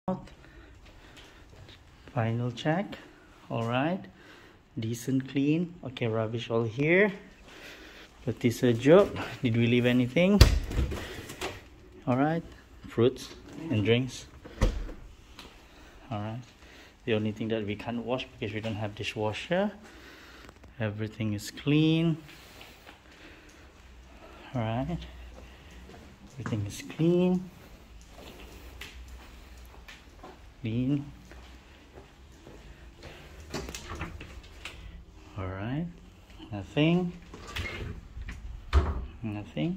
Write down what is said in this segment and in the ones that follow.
Final check. All right, decent clean. Okay, rubbish all here. Pati sa job. Did we leave anything? All right, fruits and drinks. All right, the only thing that we can't wash because we don't have dishwasher. Everything is clean. All right, everything is clean. Clean. All right, nothing. Nothing.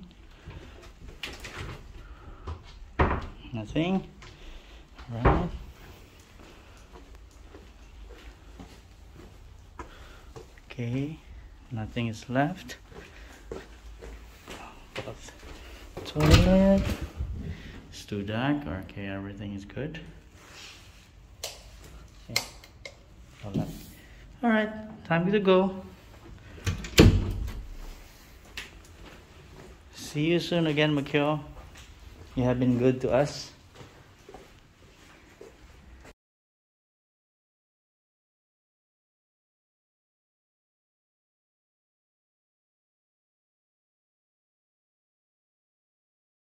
Nothing. All right. Okay, nothing is left. Toilet. It's too dark. Okay, everything is good. Okay. All right, time to go. See you soon again, Makyo. You have been good to us.